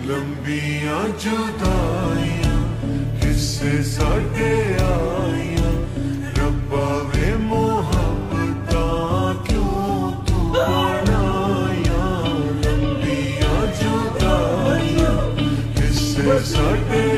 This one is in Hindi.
लंबियां जुदाइयां किस्से साडे आइयां, रब्बा वे मोहब्बतां क्यों तू बनाया। लंबियां जुदाइयां किस्से साडे